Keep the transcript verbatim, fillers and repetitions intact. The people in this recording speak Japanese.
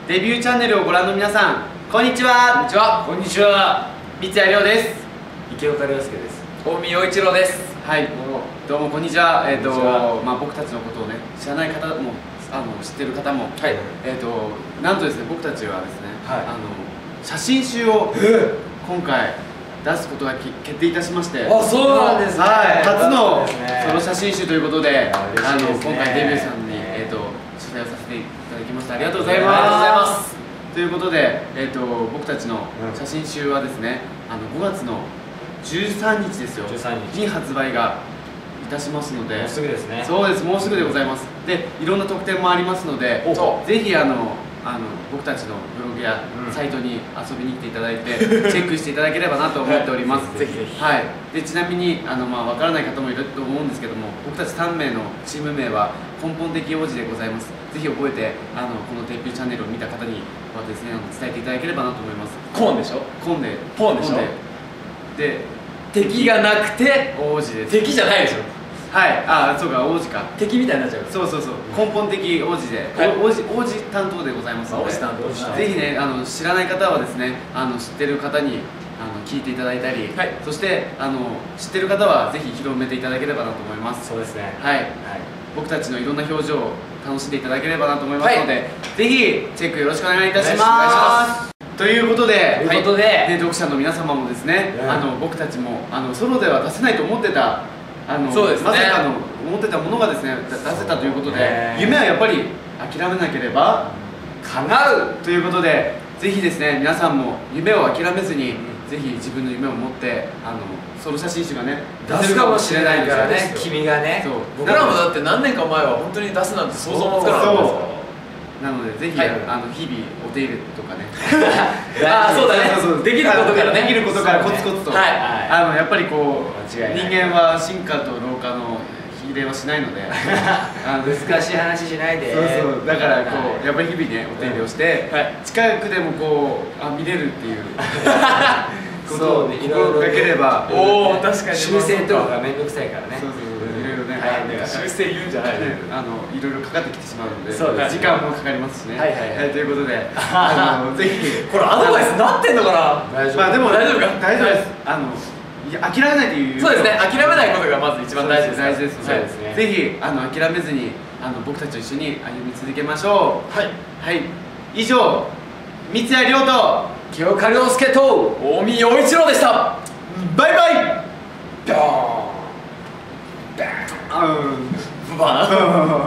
デビューチャンネルをご覧の皆さん、こんにちは。 こんにちは。 こんにちは。 三谷亮です。 池岡亮介です。 大見陽一郎です。 はい、どうもこんにちは。えっ、ー、とこんにちは。 まあ僕たちのことをね、知らない方もあの知ってる方も、 はい。 えっ、ー、となんとですね、僕たちはですね、 はい、 あの写真集を今回出すことが決定いたしまして、 あ、そうなんですね。 はい、初のね、 ソロ写真集ということで、あのね、 今回デビューさんにえっ、ー、と取材をさせていただきました。ありがとうございます。ありがとうございます。 ということで、えー、と僕たちの写真集はですね、あのごがつのじゅうさんにちですよ、 じゅうさんにちに発売がいたしますので、 もうすぐですね。 そうです、もうすぐでございます。で、いろんな特典もありますので、ぜひあのあの僕たちのブログやサイトに遊びに来ていただいて、チェックしていただければなと思っております。 ぜひぜひ。 はい。で、ちなみにあのまあわからない方もいると思うんですけども、僕たちさんめいのチーム名は根本的王子でございます。ぜひ覚えて、あのこのデビューチャンネルを見た方にはですね、あの伝えていただければなと思います。 コーンでしょ。 コンで、 ポンでしょ。 で、 敵がなくて王子です。 敵じゃないでしょ。 はい、ああ、そうか、王子か。 敵みたいになっちゃう。 そうそうそう、根本的王子で、 はい、 王子王子担当でございますので、 王子担当ぜひね、あの知らない方はですね、あの知ってる方にあの聞いていただいたり、はい、そしてあの知ってる方はぜひ広めていただければなと思います。 そうですね。 はい、はい、僕たちのいろんな表情を楽しんでいただければなと思いますので、はい、ぜひチェックよろしくお願いいたします。ということで、 ということで、 はい、ね、読者の皆様もですね、 うん、 あの僕たちもあのソロでは出せないと思ってた、あのそうですね、 まさかの思ってたものがですね出せたということで、夢はやっぱり諦めなければ叶うということで、ぜひですね皆さんも夢を諦めずに、うん、ぜひ自分の夢を持ってあのソロ写真集がね出せるかもしれないからね、君がね。 そう、僕らもだって何年か前は本当に出すなんて想像もつかなかったですから。 なのでぜひ、はい、あの日々お手入れとかねああ、そうだね、そうそう、できることからね、 できることからコツコツと、 はい、 あのやっぱりこう人間は進化と老化の比例はしないのであの難しい話しないで。 そうそう、だからこうやっぱり日々ねお手入れをして、はい、近くでもこうあ見れるっていうことを心がければ、 おお、確かに修正とかが面倒くさいからね。 そうそうそう、いろいろね、 修正言うんじゃないね、 あのいろいろかかってきてしまうので、時そうです、 間もかかりますしね。 はいはいはい。 ということで、あのぜひこれアドバイスなってんのかな。 まあでも大丈夫か、 大丈夫です。あのいや諦めないという。 そうですね、諦めないことがまず一番大事です。 大事ですので、ぜひあの諦めずにあの僕たちと一緒に歩み続けましょう。はいはい。以上、三谷亮と清岡亮介と大見陽一郎でした。 バイバイ。 ドーン。 バーン。 バーン。